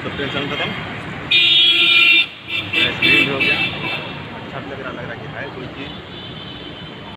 सब टेंशन खत्म। Gas green हो गया, अच्छा लग रहा कि है कोई चीज़